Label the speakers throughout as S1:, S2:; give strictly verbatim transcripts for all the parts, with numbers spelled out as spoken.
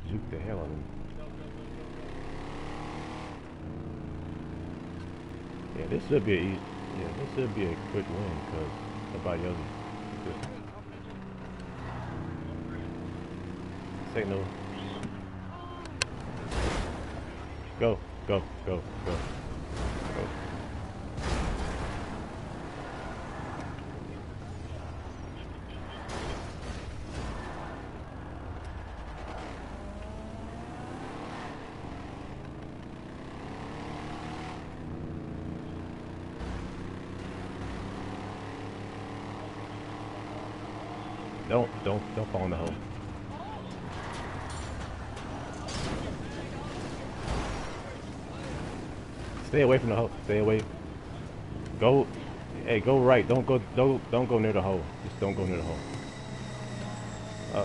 S1: juke the hell out of him. Yeah, this should be a easy, yeah, this should be a quick win because nobody else is just signal. Go, go, go, go, go. Don't, don't, don't fall in the hole. Stay away from the hole. Stay away. Go, hey, go right. Don't go, don't, don't go near the hole. Just don't go near the hole. Uh,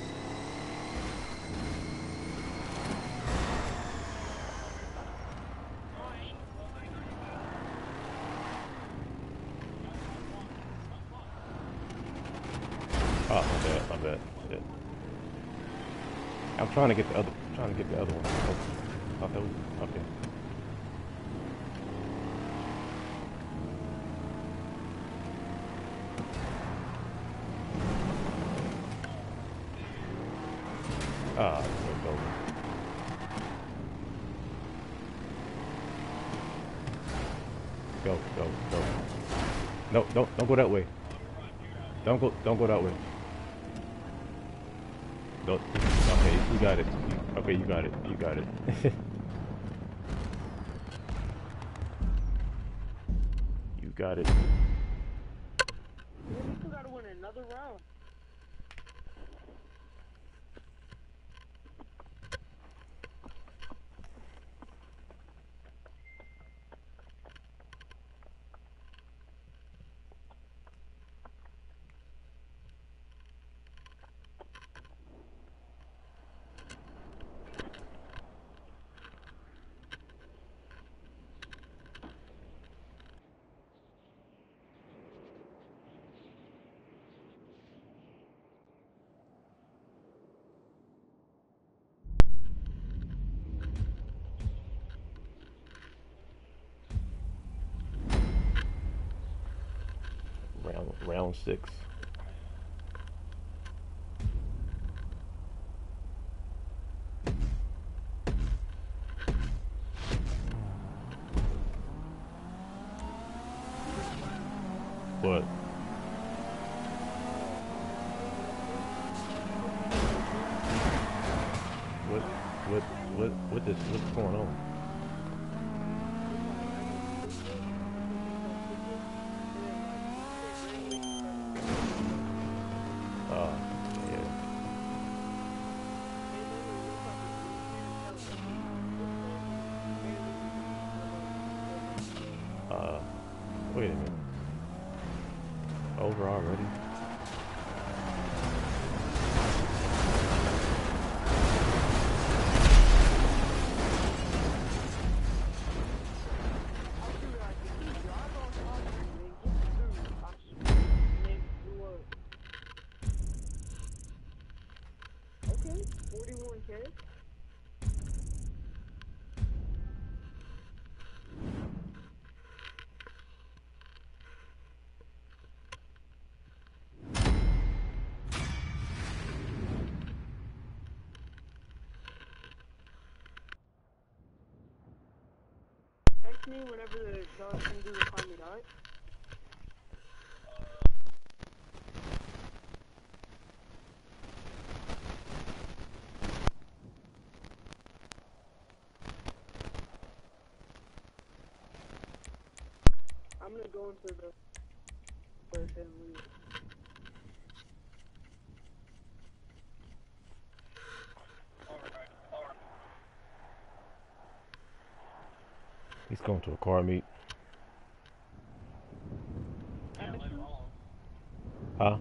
S1: oh, my bad, my bad. Shit. I'm trying to get the other, trying to get the other one. Oh, okay, okay. Ah, it's over. Go, go, go. No, don't, don't go that way. Don't go, don't go that way. Don't, okay, you got it. You, okay, you got it. You got it. You got it.
S2: We still gotta win another round.
S1: Round, round six. What? What? What? What? What this? What's going on? Uh, yeah. Uh, wait a minute. Over already?
S2: Okay, forty-one K. Text me whenever the dog can do the find me, alright? I'm gonna go into the first and leave.
S1: He's going to a car meet.
S2: Yeah, later on.
S1: Huh?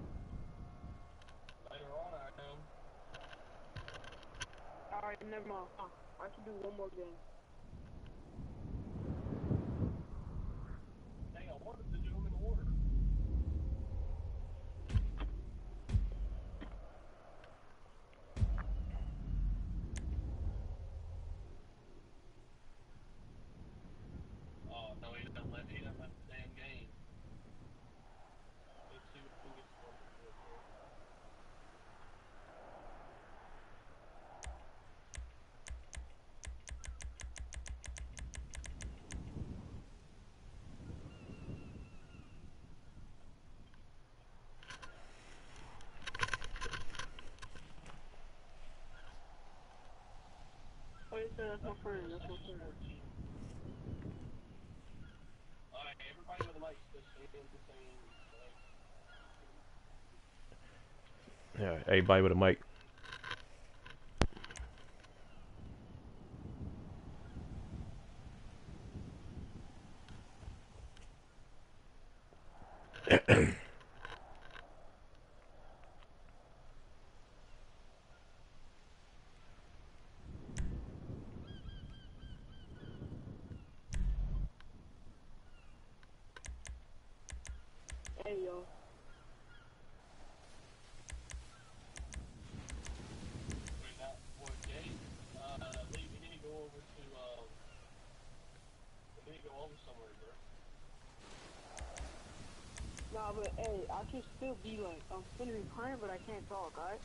S2: Later on, I am. Alright, never mind. Uh, I can do one more game. Dang, I wanted to do them in order. That's my friend. That's my friend.
S1: Yeah, everybody with a mic.
S2: Hey, yo. Nah, but hey, I can still be like, I'm still be crying, but I can't talk, alright?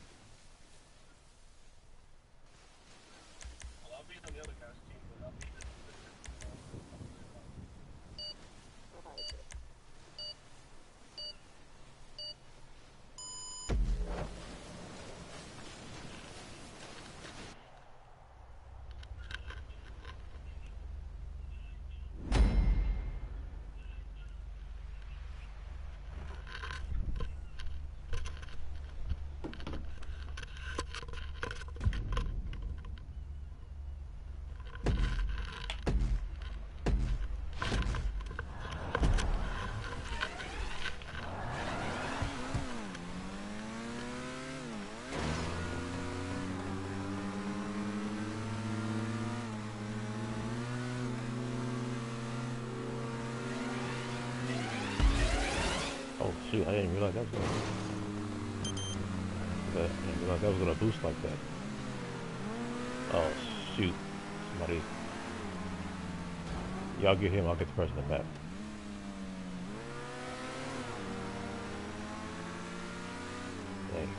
S1: Oh shoot, I didn't realize that was gonna, that, I didn't realize that was gonna boost like that. Oh shoot, somebody, y'all get him, I'll get the person in the back. Dang.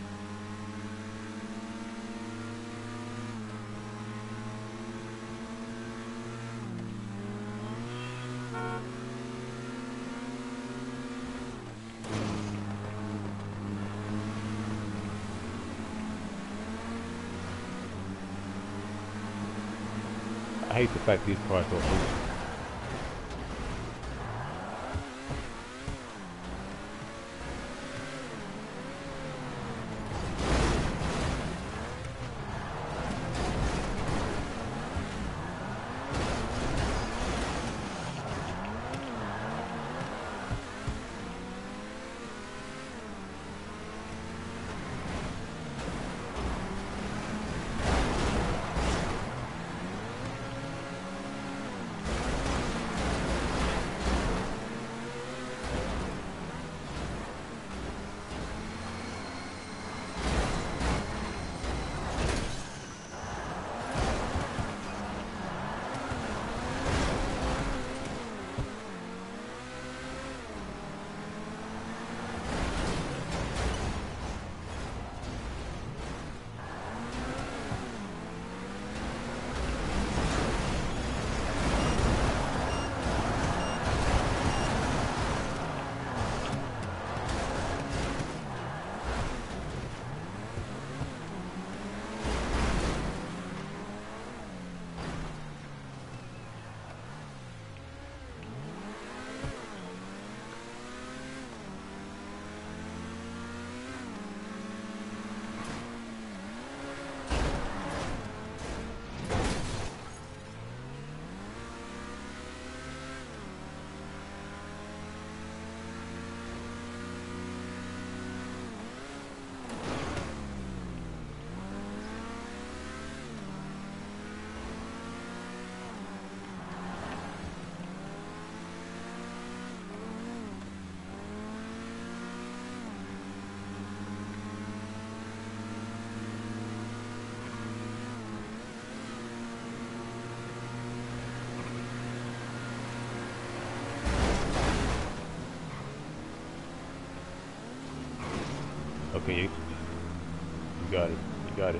S1: I hate the fact these cars don't boost. Okay, you, you got it. You got it.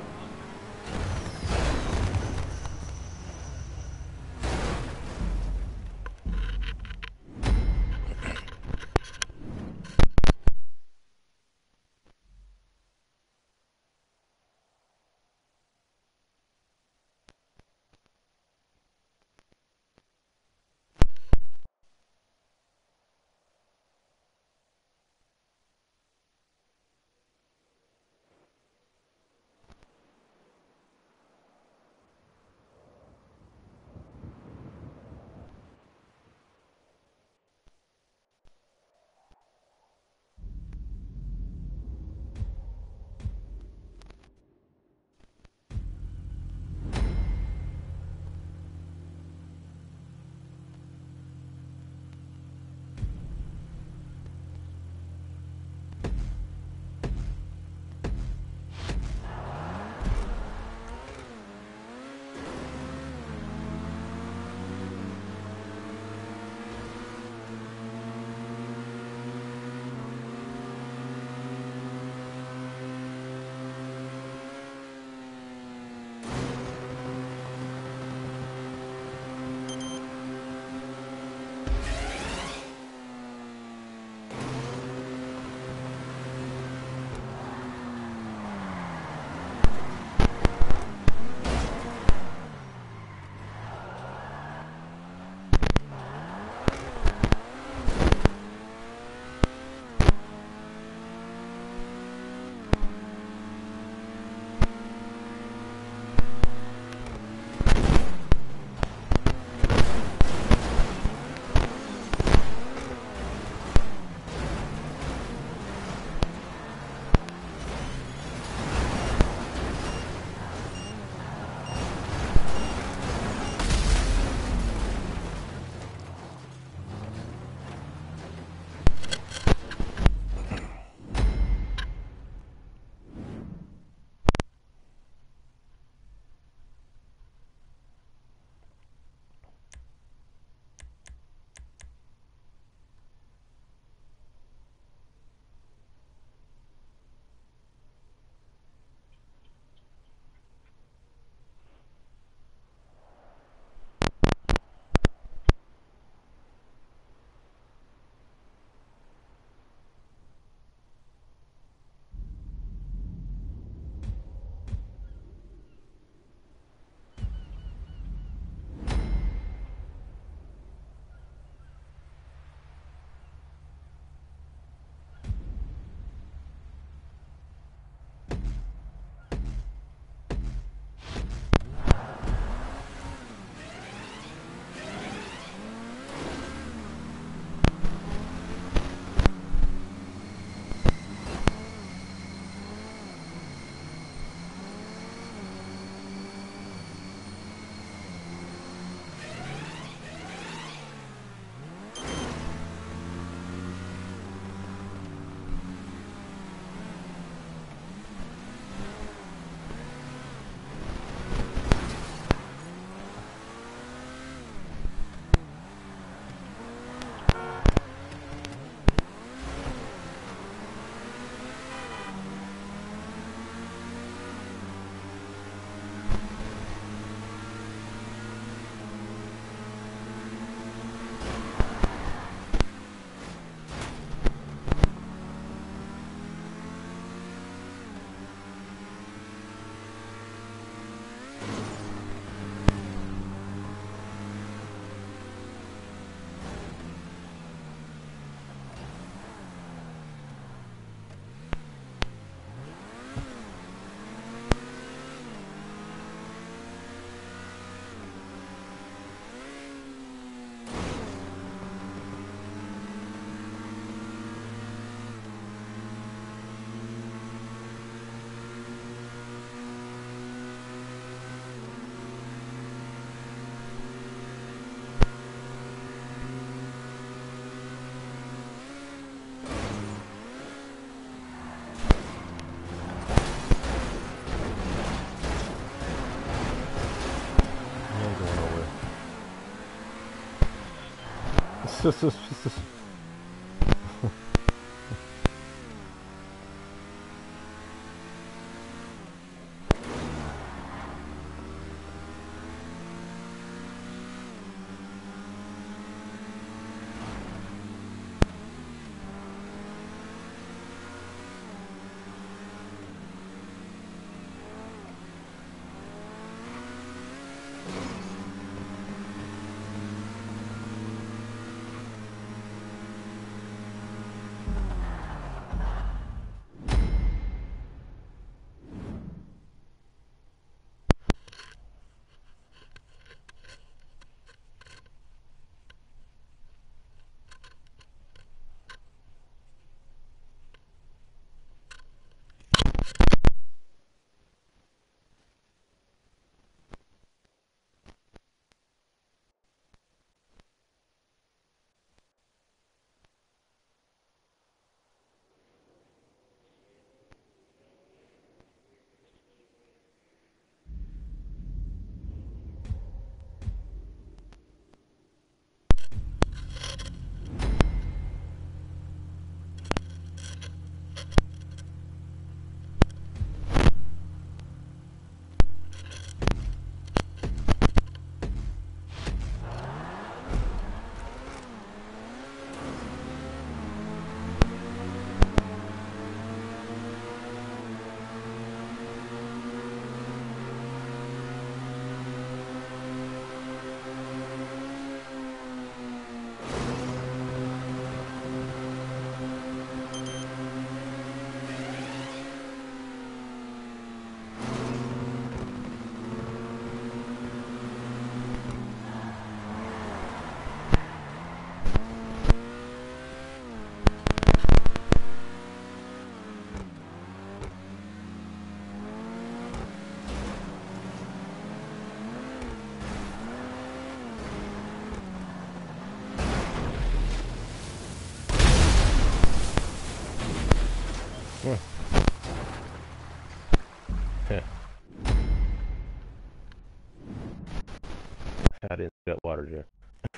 S1: I didn't see that water there.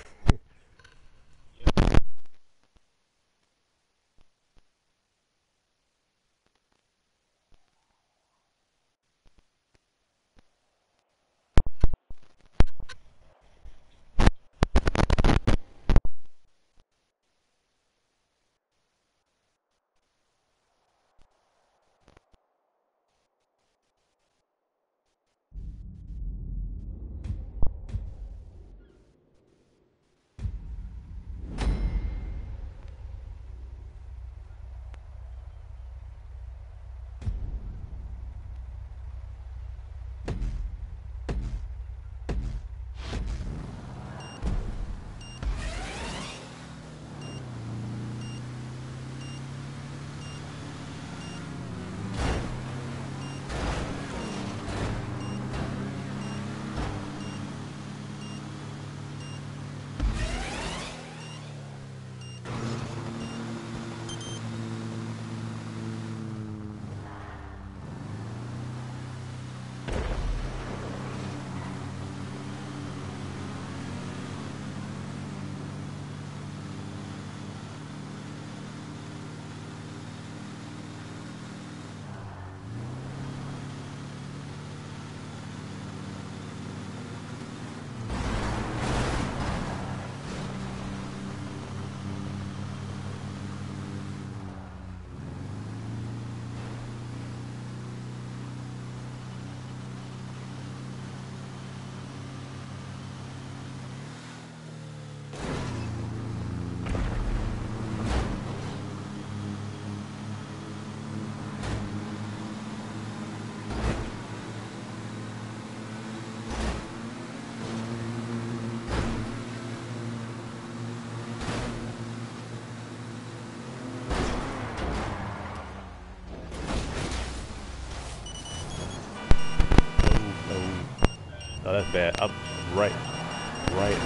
S1: Oh, that's bad. Up, right, right.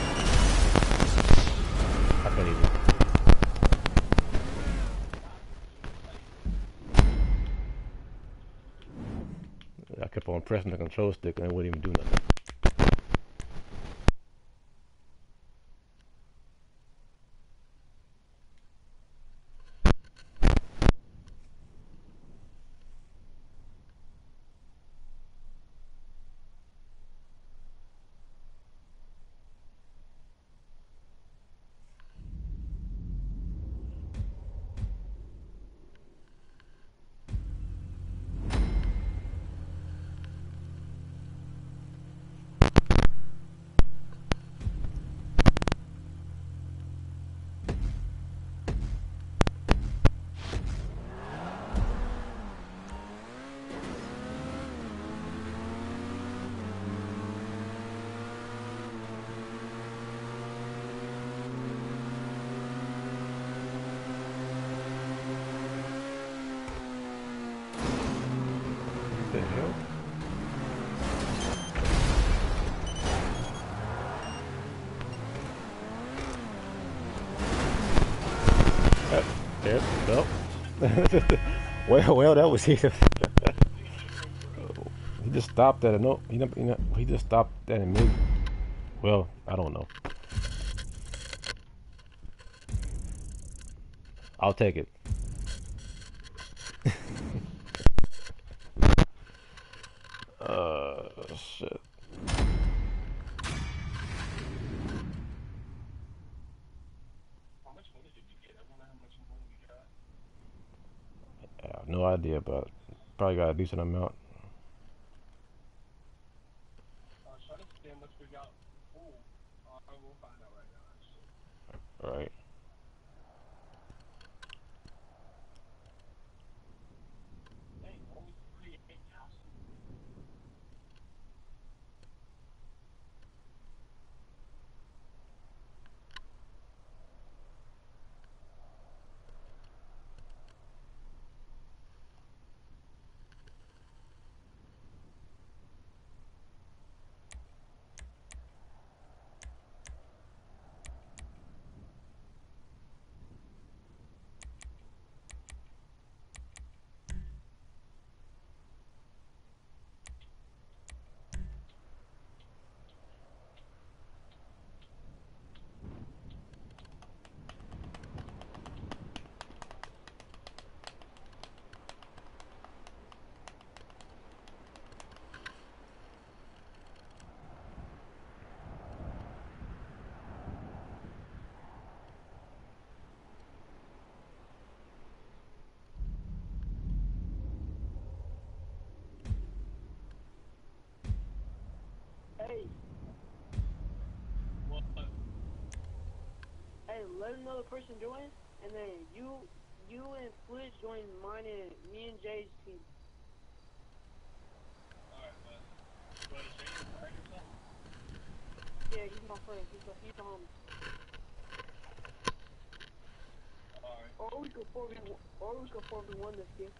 S1: I can't even. I kept on pressing the control stick and it wouldn't even do nothing. well, well, that was either. He just stopped at a no. He, never- he, never- he just stopped at a mid. Well, I don't know. I'll take it. Uh, shit. I have no idea, but probably got a decent amount. Right.
S2: Hey, hey, let another person join, and then you, you and Flitch join mine and me and Jay's team. Yeah, he's my friend. He's a, he's a homie. Or we could four v one, or we could four v one this game.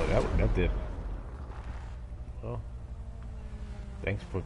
S1: that that did. Well, thanks for.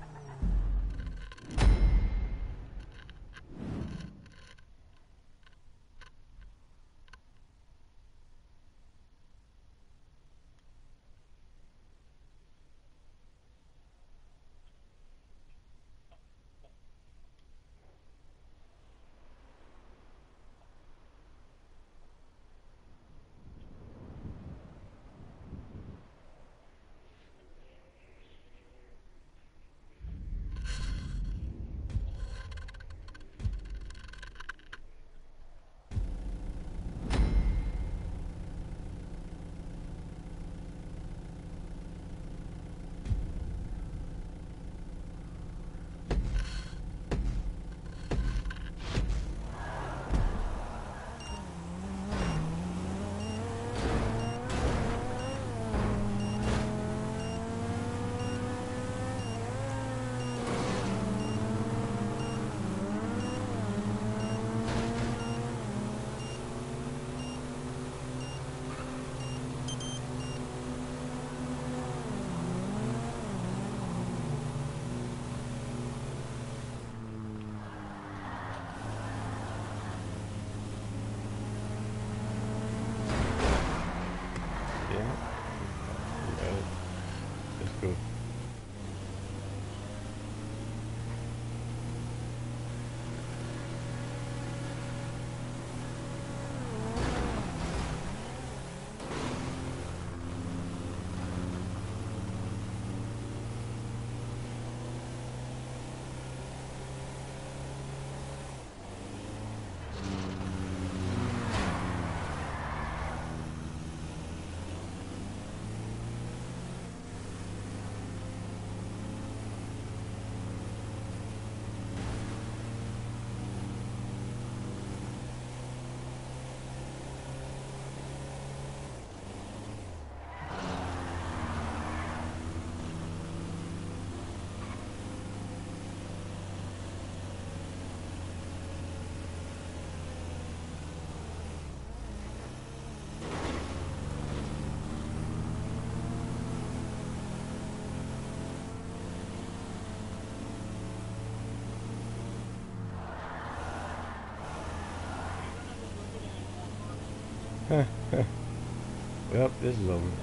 S1: Well, this is over.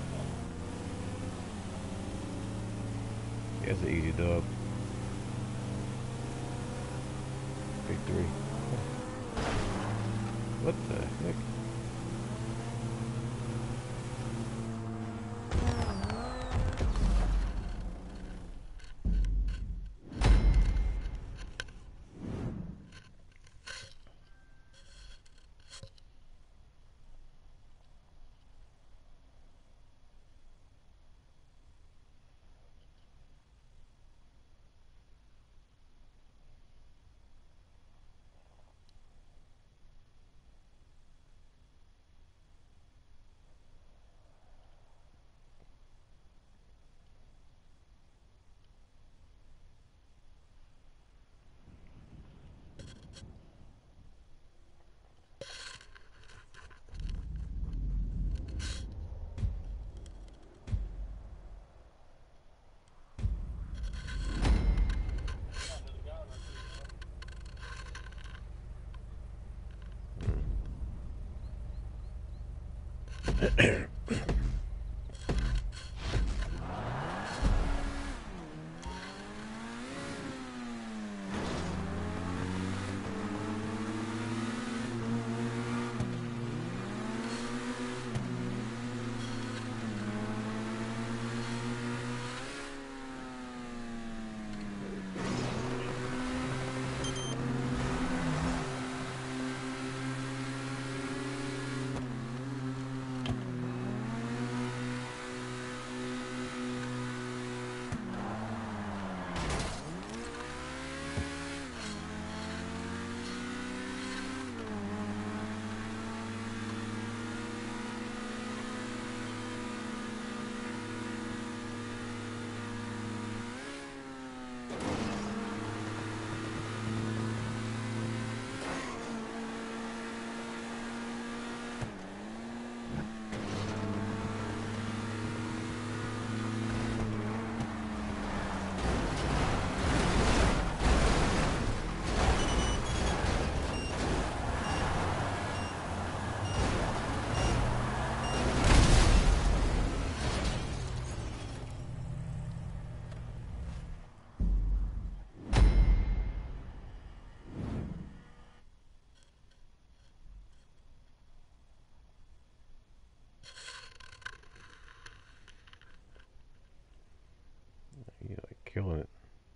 S1: That's an easy dub. Victory. What the heck? killing it.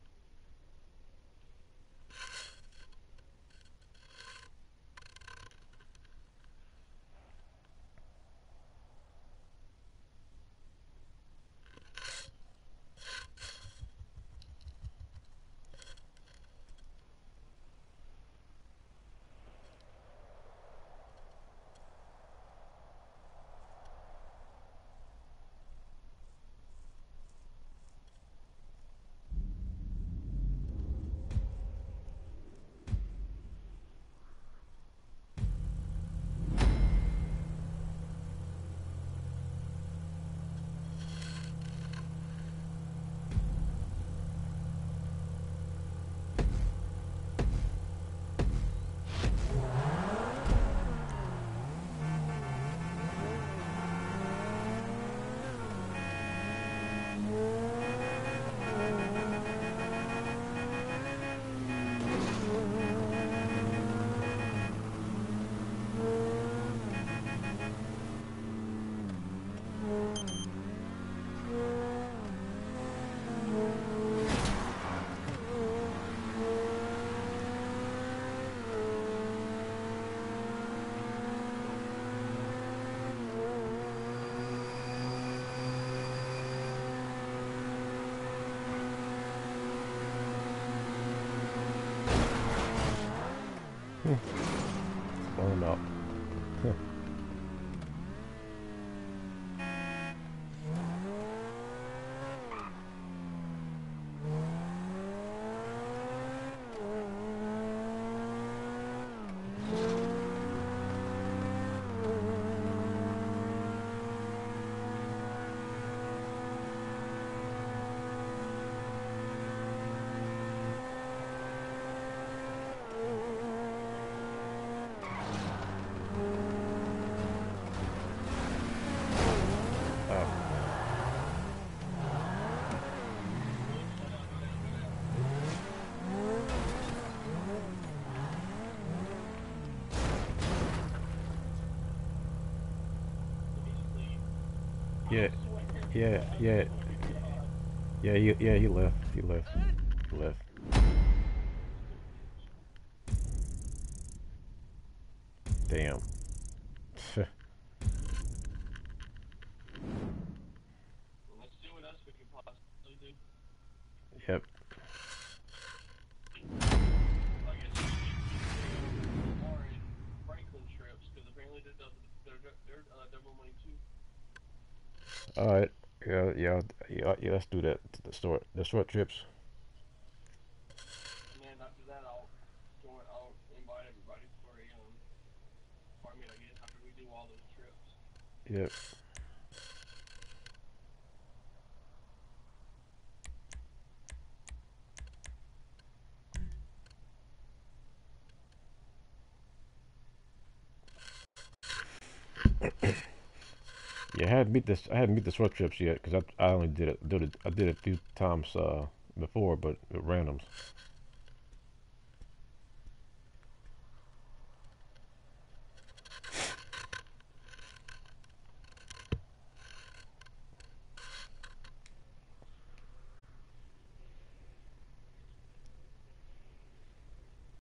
S1: Blown up. Yeah, yeah, yeah, yeah, he, yeah, he left, he left, he left. Damn. Yep. All right. Yeah, yeah, yeah, yeah. Let's do that. The short, the short trips. Yep. Yeah, I hadn't beat this. I hadn't beat the short trips yet because I I only did it did it I did it a few times uh before, but with randoms.